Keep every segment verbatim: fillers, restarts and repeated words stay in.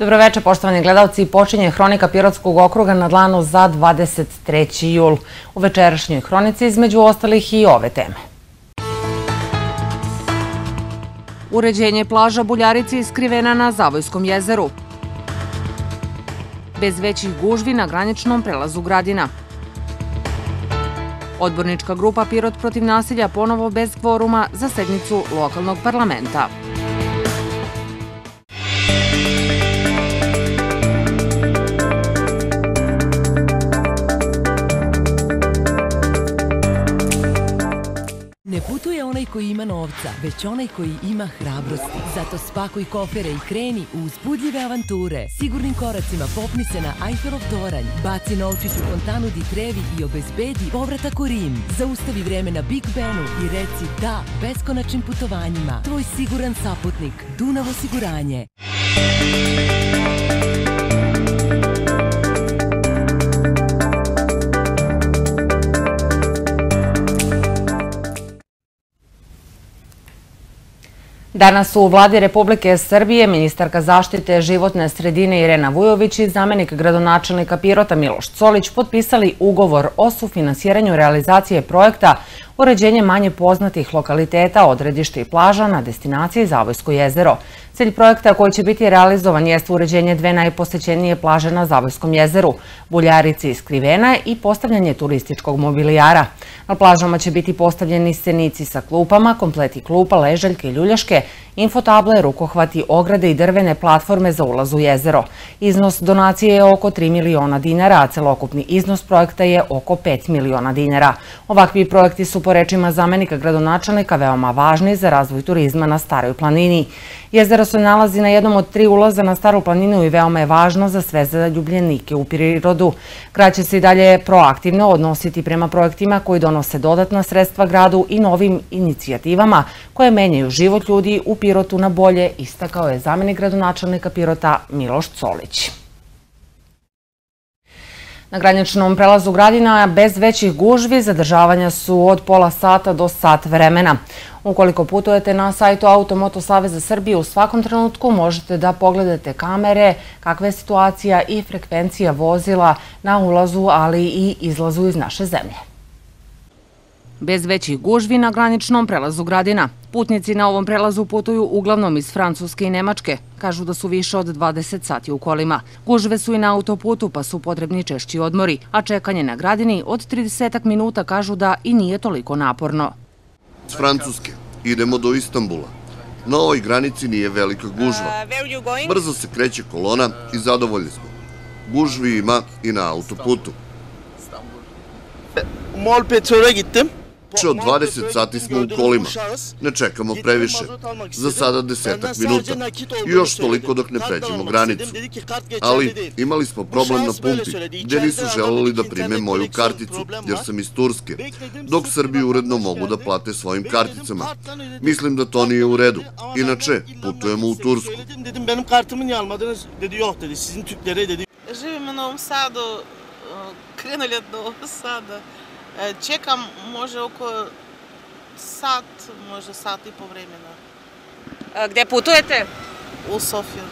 Dobroveče, poštovani gledalci. Počinje Hronika Pirotskog okruga na dlanu za dvadeset treći jul. U večerašnjoj hronici između ostalih i ove teme. Uređenje plaža Buljarici iskrivena na Zavojskom jezeru. Bez većih gužvi na graničnom prelazu Gradina. Odbornička grupa Pirot protiv nasilja ponovo bez kvoruma za sednicu lokalnog parlamenta. Ne putuje onaj koji ima novca, već onaj koji ima hrabrosti. Zato spakuj kofere i kreni u uzbudljive avanture. Sigurnim koracima popni se na Ajfelov toranj, baci novčić u fontanu Di Trevi i obezbedi povratak u Rim. Zaustavi vreme na Big Benu i reci da beskonačnim putovanjima. Tvoj siguran saputnik, Dunav osiguranje. Danas u Vladi Republike Srbije ministarka zaštite životne sredine Irena Vujović i zamenik gradonačelnika Pirota Miloš Solić potpisali ugovor o sufinansiranju realizacije projekta uređenje manje poznatih lokaliteta, odredišta i plaža na destinaciji Zavojsko jezero. Cilj projekta koji će biti realizovan jeste uređenje dve najposećenije plaže na Zavojskom jezeru, Buljarici i Skrivena, i postavljanje turističkog mobilijara. Na plažama će biti postavljeni scenici sa klupama, kompleti klupa, ležaljke i ljuljaške, infotable, rukohvati, ograde i drvene platforme za ulaz u jezero. Iznos donacije je oko tri miliona dinara, a celokupni iznos projekta je oko pet miliona dinara. Ovakvi projekti su po rečima zamenika gradonačelnika veoma važni za razvoj turizma na Staroj planini. Jezero se nalazi na jednom od tri ulaza na Staru planinu i veoma je važno za sve zaljubljenike u prirodu. Grad će se i dalje proaktivno odnositi prema projektima koji donose dodatna sredstva gradu i novim inicijativama koje menjaju život ljudi u Pirotu na bolje, istakao je zamenik gradonačelnika Pirota Miloš Solić. Na graničnom prelazu Gradina bez većih gužvi zadržavanja su od pola sata do sat vremena. Ukoliko putujete na sajtu Automoto Saveza Srbije, u svakom trenutku možete da pogledate kamere, kakva je situacija i frekvencija vozila na ulazu, ali i izlazu iz naše zemlje. Bez većih gužvi na graničnom prelazu Gradina. Putnici na ovom prelazu putuju uglavnom iz Francuske i Nemačke. Kažu da su više od dvadeset sati u kolima. Gužve su i na autoputu, pa su potrebni češći odmori, a čekanje na Gradini od tridesetak minuta kažu da i nije toliko naporno. S Francuske idemo do Istanbula. Na ovoj granici nije velika gužva. Brzo se kreće kolona i zadovoljni smo. Gužvi ima i na autoputu. Mol petrole gittim. Više od dvadeset sati smo u kolima. Ne čekamo previše. Za sada desetak minuta. I još toliko dok ne pređemo granicu. Ali imali smo problem na pumpi, gdje nisu želeli da prime moju karticu, jer sam iz Turske, dok Srbi uredno mogu da plate svojim karticama. Mislim da to nije u redu. Inače, putujemo u Tursku. Živim u Novom Sadu, krenuli od Novog Sada. Čekam može oko sat, može sat i po vremena. Gde putujete? U Sofiju.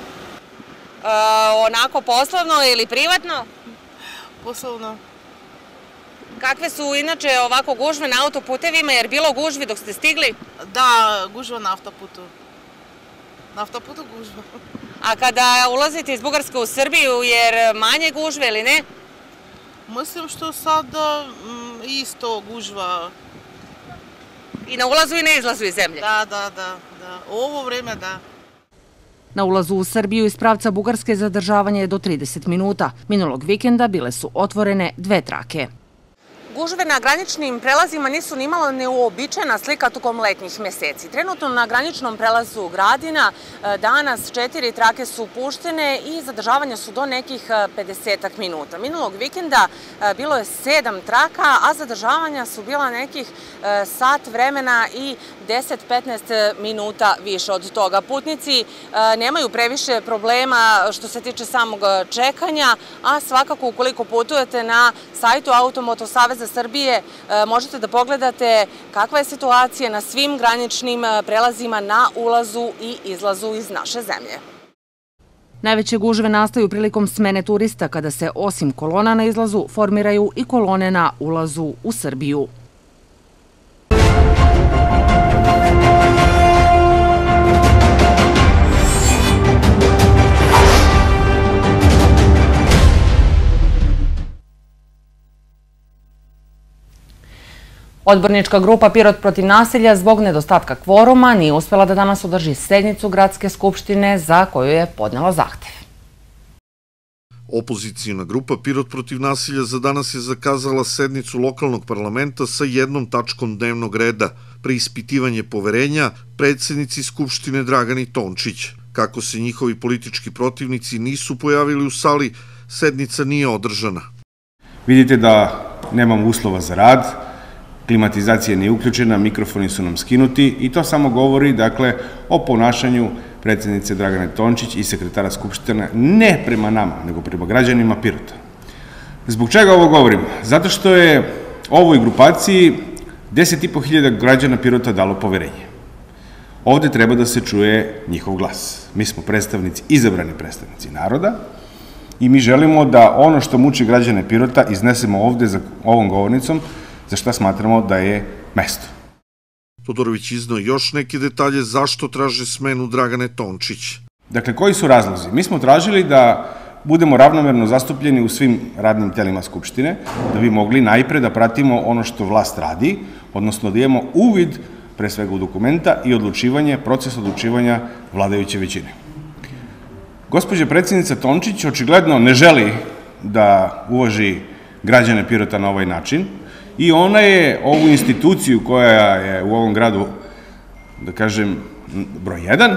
Onako poslovno ili privatno? Poslovno. Kakve su inače ovako gužve na autoputevima, jer bilo gužvi dok ste stigli? Da, gužva na autoputu. Na autoputu gužva. A kada ulazite iz Bugarske u Srbiju, jer manje gužve ili ne? Mislim što sada isto gužva. I na ulazu i na izlazu iz zemlje? Da, da, da. Ovo vreme da. Na ulazu u Srbiju iz pravca Bugarske zadržavanje je do trideset minuta. Minulog vikenda bile su otvorene dve trake. Gužve na graničnim prelazima nisu nimalo neuobičajena slika tokom letnjih meseci. Trenutno na graničnom prelazu Gradina danas četiri trake su puštene i zadržavanja su do nekih pedesetak minuta. Minulog vikenda bilo je sedam traka, a zadržavanja su bila nekih sat vremena i deset do petnaest minuta više od toga. Putnici nemaju previše problema što se tiče samog čekanja, a svakako ukoliko putujete na sajtu Automoto Saveza Srbije možete da pogledate kakva je situacija na svim graničnim prelazima na ulazu i izlazu iz naše zemlje. Najveće gužve nastaju prilikom smene turista kada se osim kolona na izlazu formiraju i kolone na ulazu u Srbiju. Odbornička grupa Pirot protiv nasilja zbog nedostatka kvoruma nije uspela da danas održi sednicu Gradske skupštine za koju je podnela zahtev. Opozicijna grupa Pirot protiv nasilja za danas je zakazala sednicu lokalnog parlamenta sa jednom tačkom dnevnog reda, preispitivanje poverenja predsjednici Skupštine Dragani Tončić. Kako se njihovi politički protivnici nisu pojavili u sali, sednica nije održana. Vidite da nemamo uslova za rad, klimatizacija nije uključena, mikrofoni su nam skinuti i to samo govori, dakle, o ponašanju predsjednice Dragane Tončić i sekretara Skupštine, ne prema nama, nego prema građanima Pirota. Zbog čega ovo govorim? Zato što je ovoj grupaciji deset i po hiljada građana Pirota dalo poverenje. Ovde treba da se čuje njihov glas. Mi smo predstavnici, izabrani predstavnici naroda i mi želimo da ono što muči građane Pirota iznesemo ovde za ovom govornicom, za šta smatramo da je mesto. Todorović iznao još neke detalje zašto traže smenu Dragane Tončić. Dakle, koji su razlozi? Mi smo tražili da budemo ravnomerno zastupljeni u svim radnim telima Skupštine, da bi mogli najpre da pratimo ono što vlast radi, odnosno da imamo uvid, pre svega u dokumenta i odlučivanje, proces odlučivanja vladajuće većine. Gospođa predsjednica Tončić očigledno ne želi da uvaži građane Pirota na ovaj način, i ona je ovu instituciju koja je u ovom gradu, da kažem, broj jedan,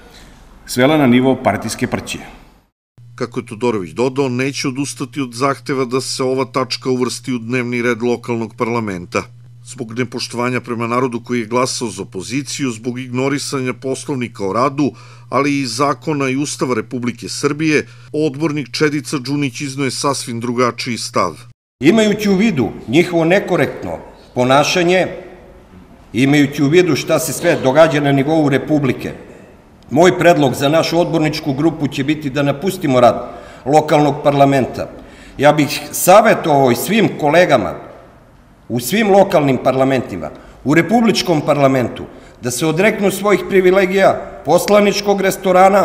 svela na nivo partijske prćije. Kako je Todorović dodao, neće odustati od zahteva da se ova tačka uvrsti u dnevni red lokalnog parlamenta. Zbog nepoštovanja prema narodu koji je glasao za opoziciju, zbog ignorisanja poslovnika o radu, ali i zakona i Ustava Republike Srbije, odbornik Čedica Đunić iznao je sasvim drugačiji stav. Imajući u vidu njihovo nekorektno ponašanje, imajući u vidu šta se sve događa na nivou Republike, moj predlog za našu odborničku grupu će biti da napustimo rad lokalnog parlamenta. Ja bih savjetovao i svim kolegama u svim lokalnim parlamentima, u Republičkom parlamentu, da se odreknu svojih privilegija poslaničkog restorana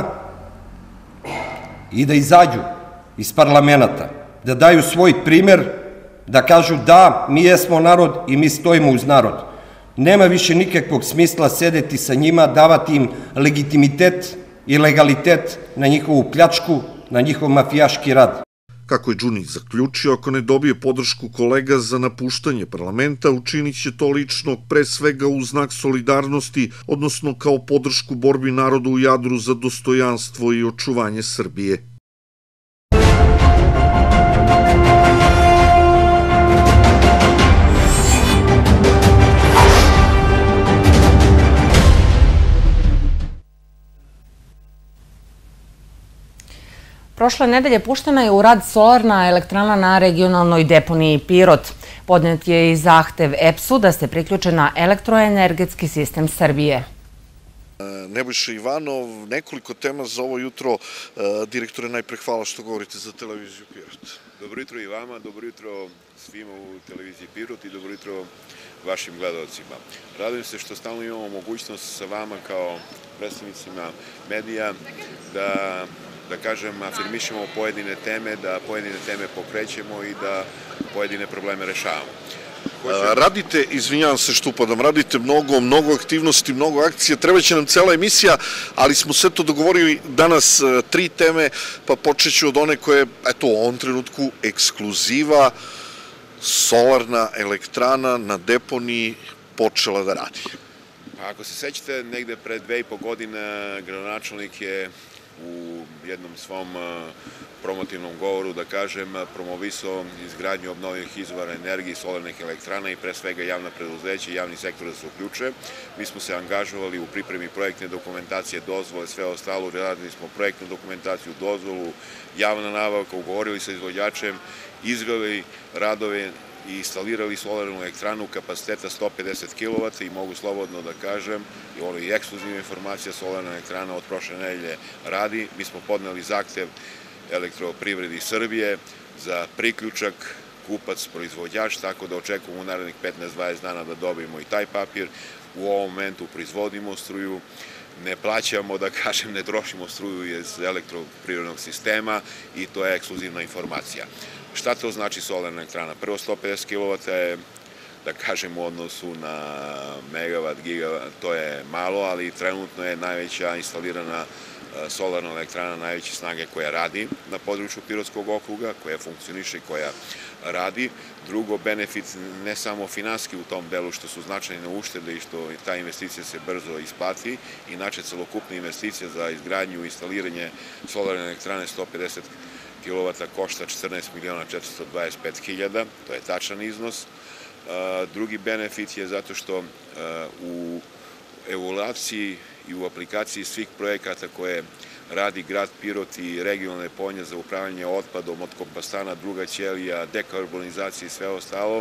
i da izađu iz parlamenta, da daju svoj primer, da kažu da, mi jesmo narod i mi stojimo uz narod. Nema više nikakvog smisla sedeti sa njima, davati im legitimitet i legalitet na njihovu pljačku, na njihov mafijaški rad. Kako je Đunić zaključio, ako ne dobije podršku kolega za napuštanje parlamenta, učinit će to lično pre svega u znak solidarnosti, odnosno kao podršku borbi narodu u Jadru za dostojanstvo i očuvanje Srbije. Prošle nedelje puštena je u rad solarna elektrana na regionalnoj deponiji Pirot. Podnet je i zahtev E P S-u da se priključe na elektroenergetski sistem Srbije. Nebojša Ivanov, nekoliko tema za ovo jutro. Direktore, najpre hvala što govorite za televiziju Pirot. Dobro jutro i vama, dobro jutro svima u televiziji Pirot i dobro jutro vašim gledalcima. Radujem se što stalno imamo mogućnost sa vama kao predstavnicima medija da da kažem, afirmišemo pojedine teme, da pojedine teme pokrećemo i da pojedine probleme rešavamo. Radite, izvinjavam se što upadam, radite mnogo, mnogo aktivnosti, mnogo akcije, treba će nam cela emisija, ali smo sve to dogovorili danas tri teme, pa počet ću od one koje, eto, u ovom trenutku ekskluziva, solarna elektrana na deponiji počela da radi. Ako se sećate, negde pre dve i po godine gradonačelnik je u jednom svom promotivnom govoru, da kažem, promovisao izgradnju obnovljivih izvora energije, solarnih elektrana i pre svega javna preduzeća i javni sektor da se uključe. Mi smo se angažovali u pripremi projektne dokumentacije, dozvole, sve ostalo, radili smo projektnu dokumentaciju, dozvolu, javna nabavka, ugovorili sa izvođačem, izveli radove i instalirali solarnu elektranu kapaciteta sto pedeset kilovata i mogu slobodno da kažem, i ovo je ekskluzivna informacija, solarna elektrana od prošle nedelje radi. Mi smo podneli zahtev Elektroprivredi Srbije za priključak kupac, proizvođač, tako da očekujemo u narednih petnaest do dvadeset dana da dobijemo i taj papir. U ovom momentu proizvodimo struju, ne plaćamo, da kažem, ne trošimo struju iz elektroprivrednog sistema i to je ekskluzivna informacija. Šta to znači solarna elektrana? Prvo, sto pedeset kilovata je, da kažem, u odnosu na megavat, gigavat, to je malo, ali trenutno je najveća instalirana solarna elektrana najveće snage koja radi na području Pirotskog okruga, koja funkcioniše i koja radi. Drugo, benefit ne samo finanski u tom delu što su značajne uštede i što ta investicija se brzo isplati, inače celokupna investicija za izgradnju i instaliranje solarne elektrane sto pedeset kilovata košta četrnaest miliona četiristo dvadeset pet hiljada, to je tačan iznos. Drugi benefit je zato što u evaluaciji i u aplikaciji svih projekata koje radi grad Pirot i regionalne deponije za upravljanje otpadom od kompostana, druga ćelija, dekarbonizacija i sve ostalo,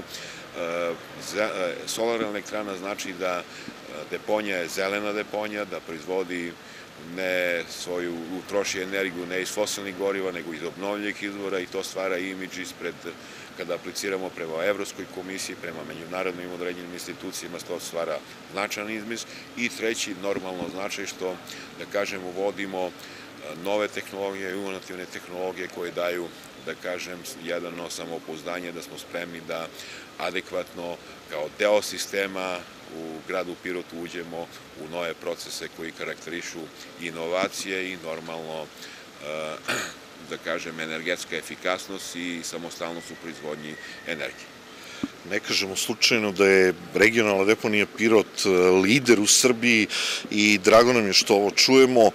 solarna elektrana znači da deponija je zelena deponija, da proizvodi ne svoju, troši energiju ne iz fosilnih goriva, nego iz obnovljivih izvora i to stvara imidž ispred, kada apliciramo prema Evropskoj komisiji, prema međunarodnim određenim institucijama, to stvara značajan izmis. I treći, normalno značaj što, da kažem, uvodimo nove tehnologije, inovativne tehnologije koje daju, da kažem, jedno samopouzdanje da smo spremni da adekvatno kao deo sistema u gradu Pirotu uđemo u nove procese koji karakterišu inovacije i normalno, da kažem, energetska efikasnost i samostalnost u proizvodnji energije. Ne kažemo slučajno da je regionalna deponija Pirot lider u Srbiji i drago nam je što ovo čujemo.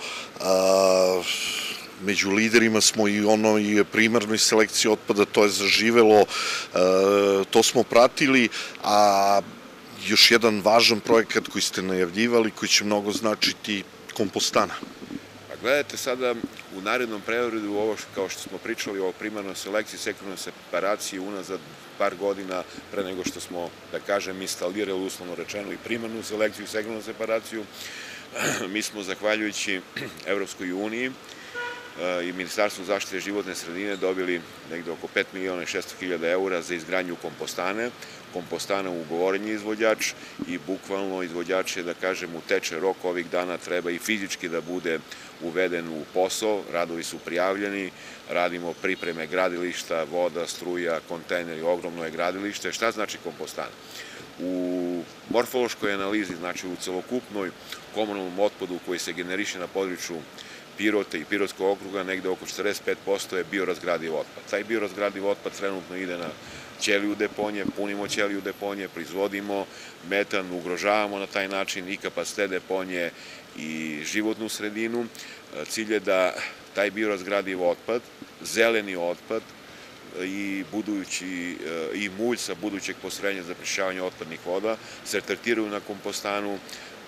Među liderima smo i onoj primarnoj selekciji otpada, to je zaživelo, to smo pratili, a još jedan važan projekat koji ste najavljivali, koji će mnogo značiti, kompostana. Gledajte, sada u narednom periodu, ovo kao što smo pričali o primarnoj selekciji, sekundarnoj separaciji unazad par godina pre nego što smo, da kažem, instalirali uslovno rečeno i primarnu selekciju i sekundarnu separaciju, mi smo, zahvaljujući Evropskoj uniji i Ministarstvu zaštite životne sredine, dobili negde oko pet miliona i šesto hiljada eura za izgradnju kompostane. Kompostana ugovoren je izvođač i bukvalno izvođač je, da kažem, u teče rok ovih dana treba i fizički da bude uveden u posao, radovi su prijavljeni, radimo pripreme gradilišta, voda, struja, kontejneri, ogromno je gradilište. Šta znači kompostana? U morfološkoj analizi, znači u celokupnoj komunalnom otpadu koji se generiše na području Pirota i Pirotskog okruga, negde oko četrdeset pet posto je biorazgradiv otpad. Taj biorazgradiv otpad trenutno ide na ćeliju deponije, punimo ćeliju deponije, proizvodimo metan, ugrožavamo na taj način i kapacitet deponije i životnu sredinu. Cilj je da taj biorazgradiv otpad, zeleni otpad i budući i mulj sa budućeg postrojenja za prečišćavanje otpadnih voda se tretiraju na kompostanu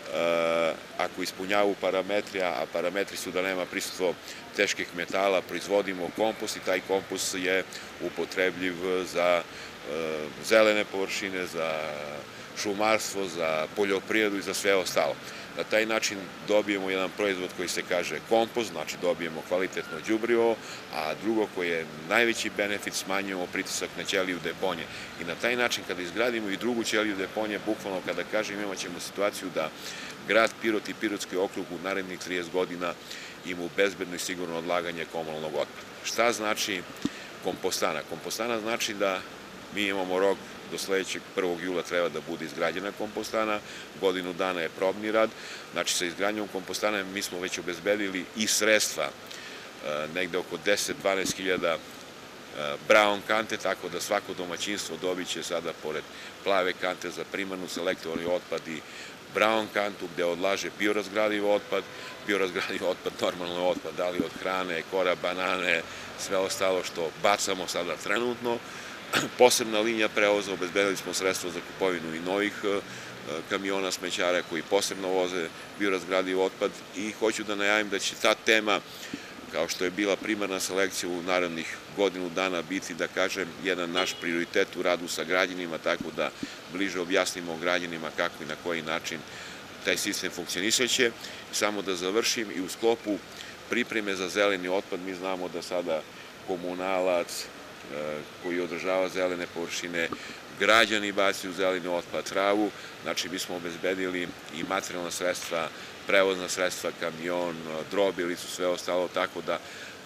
ako ispunjavaju parametri, a parametri su da nema prisustvo teških metala, proizvodimo kompost i taj kompost je upotrebljiv za zelene površine, za šumarstvo, za poljoprivredu i za sve ostalo. Na taj način dobijemo jedan proizvod koji se kaže kompost, znači dobijemo kvalitetno đubrivo, a drugo koji je najveći benefit, smanjujemo pritisak na ćeliju deponije. I na taj način kada izgradimo i drugu ćeliju deponije, bukvalno kada kažem, imat ćemo situaciju da grad Pirot i Pirotski okrug u narednih trideset godina imaju bezbedno i sigurno odlaganje komunalnog otpada. Šta znači kompostana? Kompostana znači da mi imamo rok do sledećeg prvog jula treba da bude izgrađena kompostana, godinu dana je probni rad, znači sa izgradnjom kompostana mi smo već obezbedili i sredstva, negde oko deset do dvanaest hiljada brown kante, tako da svako domaćinstvo dobit će sada, pored plave kante za primarnu selektorni otpad i brown kantu gde odlaže biorazgradiv otpad. Biorazgradiv otpad normalno je otpad, da li od hrane, kora, banane, sve ostalo što bacamo sada trenutno. Posebna linija prevoza, obezbedili smo sredstva za kupovinu i novih kamiona smećara koji posebno voze biorazgradiv otpad i hoću da najavim da će ta tema, kao što je bila primarna selekcija u narednih godinu dana biti, da kažem, jedan naš prioritet u radu sa građanima, tako da bliže objasnimo građanima kako i na koji način taj sistem funkcioniseće. Samo da završim, i u sklopu pripreme za zeleni otpad, mi znamo da sada komunalac koji održava zelene površine, građani bacaju zeleni otpad, travu, znači mi smo obezbedili i materijalna sredstva, prevozna sredstva, kamion, drobilicu, sve ostalo, tako da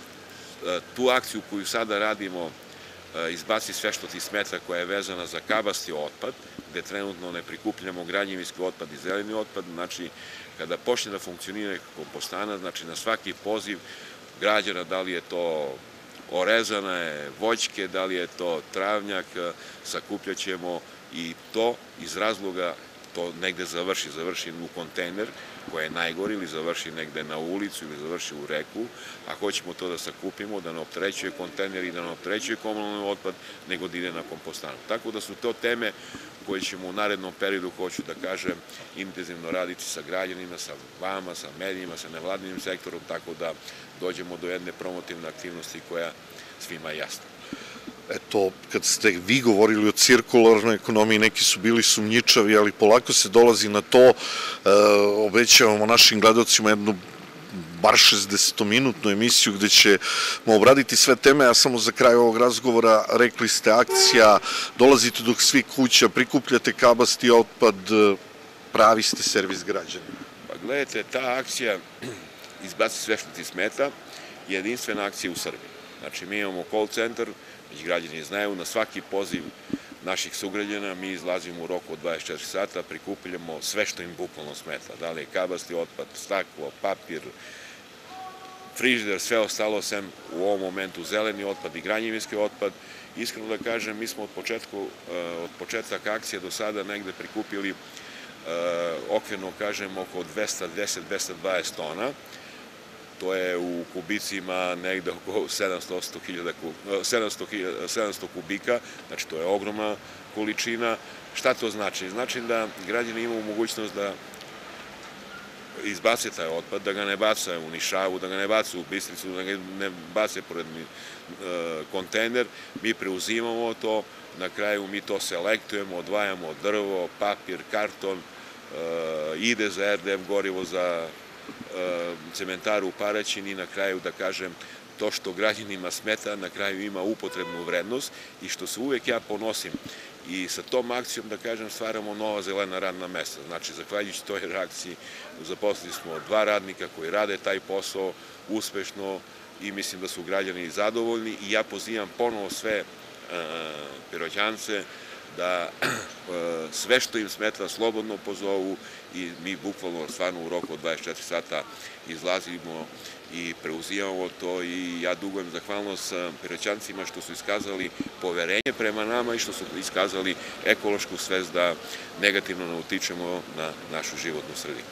tu akciju koju sada radimo, izbaci sve što ti smeta, koja je vezana za kabasti otpad, gde trenutno ne prikupljamo građevinski otpad i zeleni otpad, znači kada počne da funkcionira kompostana, znači na svaki poziv građana, da li je to orezane voćke, da li je to travnjak, sakupljat ćemo i to iz razloga to negde završi, završi u kontejner koji je najgori, ili završi negde na ulicu ili završi u reku, a hoćemo to da sakupimo, da ne opterećuje kontejner i da ne opterećuje komunalni otpad, nego da ide na kompostanu. Tako da su to teme koje ćemo u narednom periodu, hoću da kažem, intenzivno raditi sa građanima, sa vama, sa medijima, sa nevladinim sektorom, tako da dođemo do jedne promotivne aktivnosti koja svima je jasna. Eto, kad ste vi govorili o cirkularnoj ekonomiji, neki su bili sumnjičavi, ali polako se dolazi na to. Obećavamo našim gledalcima jednu bar šezdesetminutnu emisiju gde ćemo obraditi sve teme, a samo za kraj ovog razgovora rekli ste akcija, dolazite do svih kuća, prikupljate kabasti otpad, pravi ste servis građana. Pa gledajte, ta akcija izbaci sve što ti smeta, je jedinstvena akcija u Srbiji. Znači, mi imamo call centar, već građani znaju, na svaki poziv naših sugrađana mi izlazimo u roku od dvadeset četiri sata, prikupljamo sve što im bukvalno smeta, da li je kabasti otpad, staklo, papir, frižider, sve ostalo, sem u ovom momentu zeleni otpad i građevinski otpad. Iskreno da kažem, mi smo od početku, od početka akcije do sada negde prikupili okvirno, kažem, oko dvesta deset do dvesta dvadeset tona. To je u kubicima negde oko sedamsto kubika, znači to je ogromna količina. Šta to znači? Znači da građani imaju mogućnost da izbace taj otpad, da ga ne bace u Nišavu, da ga ne bace u Bistricu, da ga ne bace pored kontejner. Mi preuzimamo to, na kraju mi to selektujemo, odvajamo drvo, papir, karton, ide za er de ef gorivo, za cementaru u Paraćin, i na kraju, da kažem, to što građanima smeta, na kraju ima upotrebnu vrednost, i što se uvek ja ponosim i sa tom akcijom, da kažem, stvaramo nova zelena radna mesta. Znači, zahvaljujući toj reakciji, zaposlili smo dva radnika koji rade taj posao uspešno i mislim da su građani zadovoljni, i ja pozivam ponovo sve Piroćance da sve što im smeta slobodno pozovu, i mi bukvalno stvarno u roku od dvadeset četiri sata izlazimo i preuzimamo to, i ja dugujem zahvalnost Piroćancima što su iskazali poverenje prema nama i što su iskazali ekološku svest da negativno ne utičemo na našu životnu sredinu.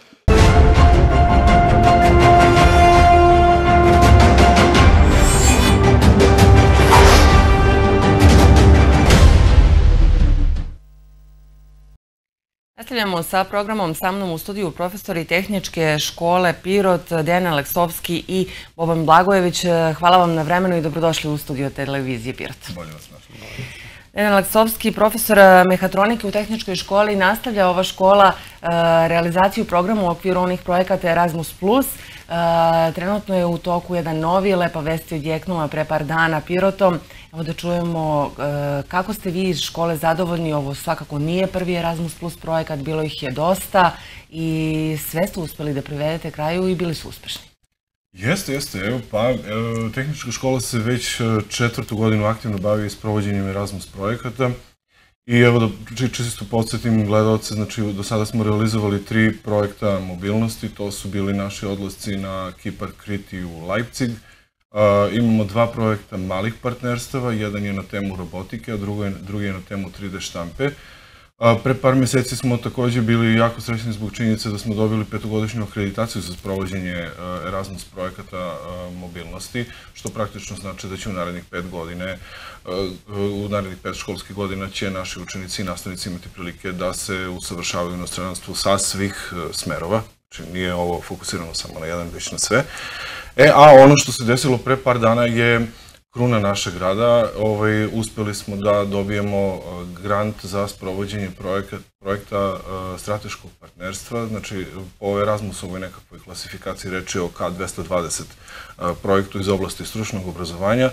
Nastavljamo sa programom. Sa mnom u studiju profesori Tehničke škole Pirot, Dejan Aleksovski i Boban Blagojević. Hvala vam na vremenu i dobrodošli u studio televizije Pirot. Bolje vas našli. Dejan Aleksovski, profesor mehatronike u Tehničkoj školi. Nastavlja ova škola realizaciju programa u okviru onih projekata Erasmus plus. Trenutno je u toku jedan novi, lepa vest je odjeknula pre par dana Pirotom. Evo da čujemo kako ste vi iz škole zadovoljni. Ovo svakako nije prvi Erasmus plus projekat, bilo ih je dosta i sve ste uspeli da privedete kraju i bili su uspešni. Jeste, jeste. Evo pa, Tehnička škola se već četvrtu godinu aktivno bavi s provođenjem Erasmus projekata. I evo da čisto podsjetim gledalce, znači do sada smo realizovali tri projekta mobilnosti, to su bili naši odlasci na Kipar, Krit i u Leipzig. Imamo dva projekta malih partnerstava, jedan je na temu robotike, a drugi je na temu tri de štampe. Pre par meseci smo takođe bili jako srećni zbog činjenice da smo dobili petogodišnju akreditaciju za sprovođenje Erasmus projekata mobilnosti, što praktično znači da će u narednih pet godine, u narednih pet školskih godina će naši učenici i nastavnici imati prilike da se usavršavaju u inostranstvu sa svih smerova. Znači nije ovo fokusirano samo na jedan, već na sve. E, a ono što se desilo pre par dana je kruna našeg rada. Uspeli smo da dobijemo grant za sprovođenje projekta strateškog partnerstva, znači po Erasmusovoj nekakvoj klasifikaciji reči o K dvesta dvadeset projektu iz oblasti stručnog obrazovanja,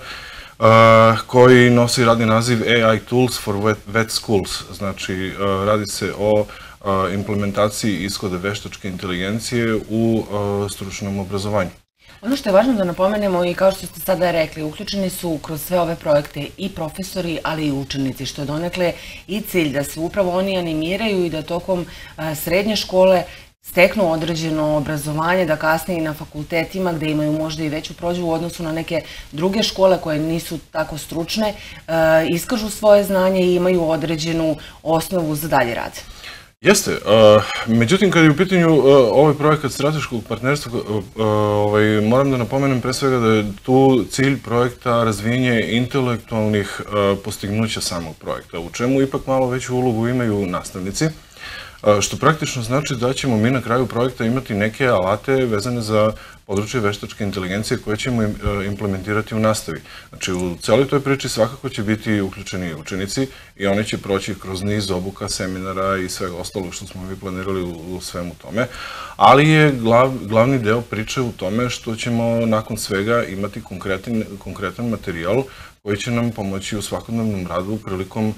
koji nosi radni naziv A I Tools for Vet Schools, znači radi se o implementaciji ishoda veštačke inteligencije u stručnom obrazovanju. Ono što je važno da napomenemo i kao što ste sada rekli, uključeni su kroz sve ove projekte i profesori, ali i učenici, što je donekle i cilj da se upravo oni animiraju i da tokom srednje škole steknu određeno obrazovanje, da kasnije i na fakultetima gde imaju možda i veću prođu u odnosu na neke druge škole koje nisu tako stručne, iskažu svoje znanje i imaju određenu osnovu za dalje rad. Jeste, međutim kad je u pitanju ovaj projekat strateškog partnerstva, moram da napomenem pre svega da je tu cilj projekta razvijenje intelektualnih postignuća samog projekta, u čemu ipak malo veću ulogu imaju nastavnici, što praktično znači da ćemo mi na kraju projekta imati neke alate vezane za područje veštačke inteligencije koje ćemo implementirati u nastavi. Znači, u celoj toj priči svakako će biti uključeni učenici i oni će proći kroz niz obuka, seminara i svega ostalog što smo mi planirali u svemu tome, ali je glavni deo priče u tome što ćemo nakon svega imati konkretan materijal koji će nam pomoći u svakodnevnom radu prilikom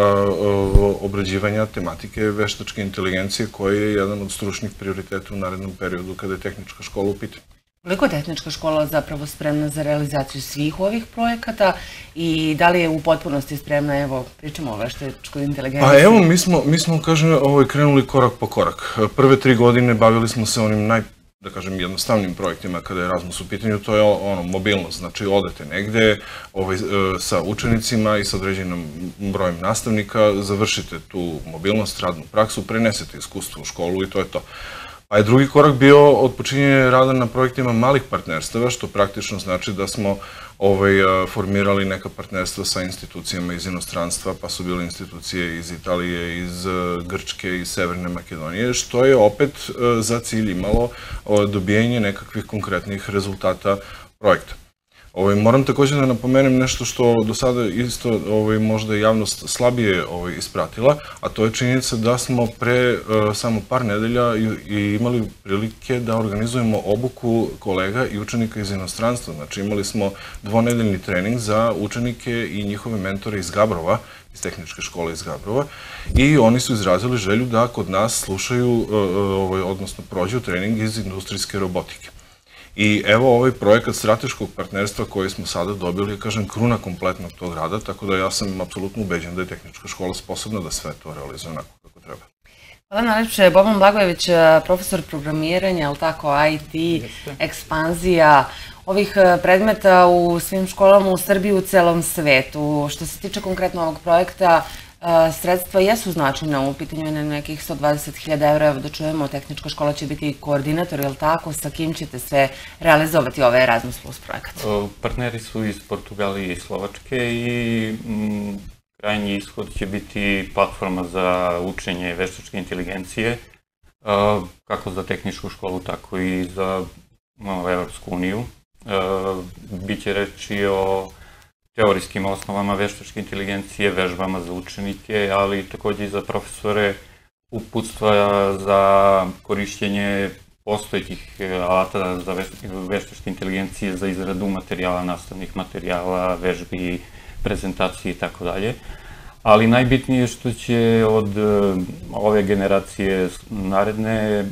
obrađivanja tematike veštačke inteligencije, koji je jedan od stručnih prioriteta u narednom periodu kada je tehnička škola u pitanju. Koliko je tehnička škola zapravo spremna za realizaciju svih ovih projekata i da li je u potpunosti spremna, evo, pričamo o veštačkoj inteligenciji? Pa evo, mi smo, kažem, krenuli korak po korak. Prve tri godine bavili smo se onim naj, da kažem, jednostavnim projektima kada je Erasmus u pitanju, to je ono, mobilnost, znači odete negde sa učenicima i sa određenim brojem nastavnika, završite tu mobilnost, radnu praksu, prenesete iskustvo u školu i to je to. A je drugi korak bio otpočinjenje rada na projektima malih partnerstava, što praktično znači da smo formirali neka partnerstva sa institucijama iz inostranstva, pa su bile institucije iz Italije, iz Grčke, iz Severne Makedonije, što je opet za cilj imalo dobijanje nekakvih konkretnih rezultata projekta. Moram također da napomenem nešto što do sada isto možda javnost slabije ispratila, a to je činjenica da smo pre samo par nedelja imali prilike da organizujemo obuku kolega i učenika iz inostranstva. Znači imali smo dvonedeljni trening za učenike i njihove mentore iz Gabrova, iz tehničke škole iz Gabrova, i oni su izrazili želju da kod nas slušaju, odnosno prođu trening iz industrijske robotike. I evo ovaj projekat strateškog partnerstva koji smo sada dobili je, kažem, kruna kompletnog tog rada, tako da ja sam apsolutno ubeđen da je tehnička škola sposobna da sve to realizuje onako kako treba. Hvala najlepše. Boban Blagojević, profesor programiranja, ali tako, I T, ekspanzija ovih predmeta u svim školama u Srbiji i u celom svetu. Što se tiče konkretno ovog projekta, sredstva jesu značajna, u pitanju je na nekih sto dvadeset hiljada evra, evo da čujemo, tehnička škola će biti koordinator, je li tako, sa kim ćete sve realizovati ovaj Erasmus Plus projekat? Partneri su iz Portugalije i Slovačke i krajnji ishod će biti platforma za učenje veštačke inteligencije, kako za tehničku školu, tako i za Evropsku uniju. Biće reči o teorijskim osnovama veštačke inteligencije, vežbama za učenike, ali također i za profesore, uputstva za korišćenje postojećih alata za veštačke inteligencije, za izradu materijala, nastavnih materijala, vežbi, prezentacije i tako dalje. Ali najbitnije je što će od ove generacije naredne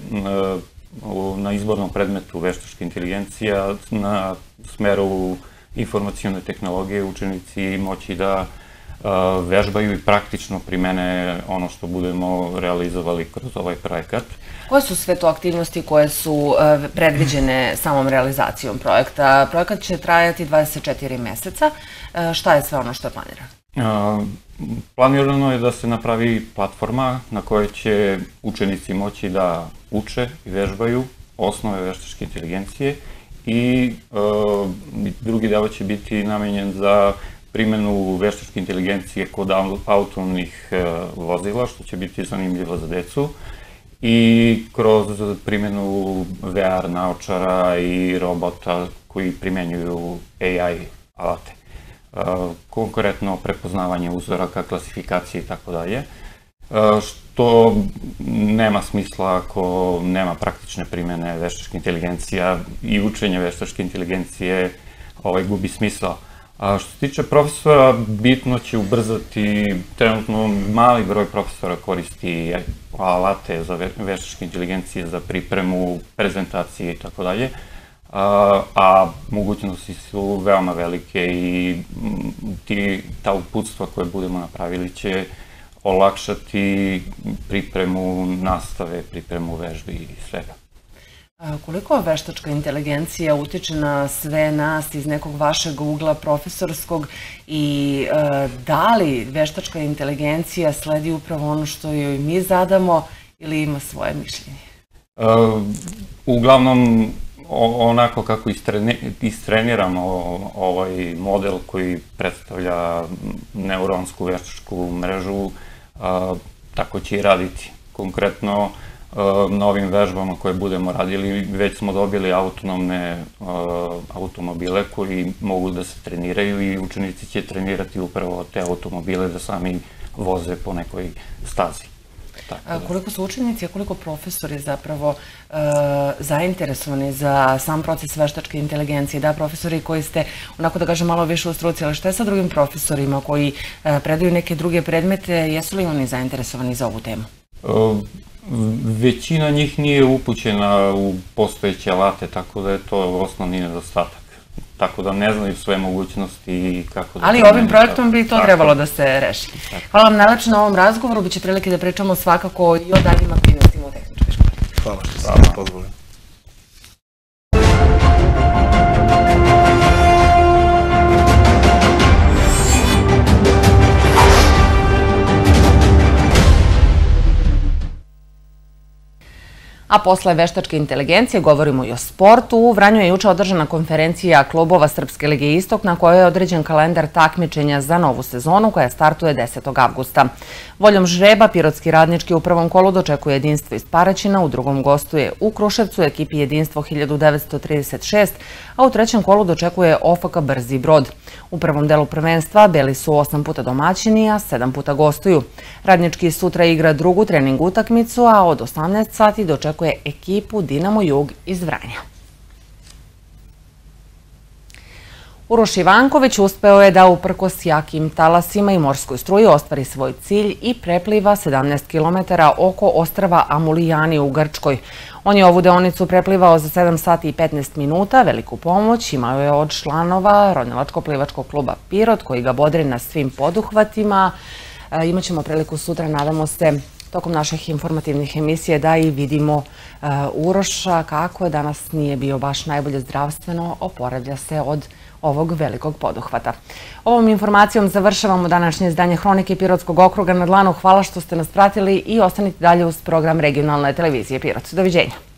na izbornom predmetu veštačka inteligencija na smeru informacione tehnologije učenici moći da vežbaju i praktično primene ono što budemo realizovali kroz ovaj projekat. Koje su sve to aktivnosti koje su predviđene samom realizacijom projekta? Projekat će trajati dvadeset četiri meseca. Šta je sve ono što je planirano? Planirano je da se napravi platforma na kojoj će učenici moći da uče i vežbaju osnove veštačke inteligencije i drugi deo će biti namenjen za primjenu veštačke inteligencije kod autonomnih vozila, što će biti zanimljivo za decu, i kroz primjenu V R naočara i robota koji primjenjuju A I alate. konkretno prepoznavanje uzoraka, klasifikacije i tako dalje, što nema smisla ako nema praktične primjene veštačke inteligencije i učenje veštačke inteligencije gubi smisla. A što se tiče profesora, bitno će ubrzati, trenutno mali broj profesora koristi alate za veštačke inteligencije za pripremu, prezentacije i tako dalje, a mogućnosti su veoma velike i ta uputstva koje budemo napravili će olakšati pripremu nastave, pripremu vežbi i svega. Koliko veštačka inteligencija utiče na sve nas iz nekog vašeg ugla profesorskog i da li veštačka inteligencija sledi upravo ono što joj mi zadamo ili ima svoje mišljenje? Uglavnom, onako kako istreniramo ovaj model koji predstavlja neuronsku veštačku mrežu, tako će i raditi. Konkretno, na ovim vežbama koje budemo radili, već smo dobili autonomne automobile koji mogu da se treniraju i učenici će trenirati upravo te automobile da sami voze po nekoj stazi. Koliko su učenici, a koliko profesori zapravo zainteresovani za sam proces veštačke inteligencije? Da, profesori koji ste, onako da kažem, malo više u struci, ali šta je sa drugim profesorima koji predaju neke druge predmete, jesu li oni zainteresovani za ovu temu? Većina njih nije upućena u postojeće alate, tako da je to osnovni nedostatak. Tako da ne znaju sve mogućnosti i kako da... Ali ovim projektom bi to trebalo da se reši. Hvala vam najlepše na ovom razgovoru, biće prilike da pričamo svakako i o daljim aktivnostima u tehničkoj školi. Hvala što ste me pozvali. A posle veštačke inteligencije govorimo i o sportu. U Vranju je juče održana konferencija klubova Srpske lige Istok na kojoj je određen kalendar takmičenja za novu sezonu koja startuje desetog avgusta. Voljom žreba Pirotski Radnički u prvom kolu dočekuje Jedinstvo iz Paraćina, u drugom gostuje u Kruševcu ekipi Jedinstvo hiljadu devetsto trideset šest, a u trećem kolu dočekuje O F K Brzi Brod. U prvom delu prvenstva Beli su osam puta domaćini, a sedam puta gostuju. Radnički sutra igra drugu trening utakmicu, a od osamnaest sati dočekuje ekipu Dinamo Jug iz Vranja. Uroš Ivanković uspeo je da uprkos jakim talasima i morskoj struji ostvari svoj cilj i prepliva sedamnaest kilometara oko ostrva Amulijani u Grčkoj. On je ovu deonicu preplivao za sedam sati i petnaest minuta. Veliku pomoć imao je od članova Ronilačko-plivačkog kluba Pirot koji ga bodri na svim poduhvatima. Imaćemo priliku sutra, nadamo se, tokom naših informativnih emisije da i vidimo Uroša kako je danas nije bio baš najbolje zdravstveno, oporavlja se od ovog velikog poduhvata. Ovom informacijom završavamo današnje izdanje Hronike Pirotskog okruga na dlanu. Hvala što ste nas pratili i ostanite dalje uz program regionalne televizije Pirot. Doviđenja.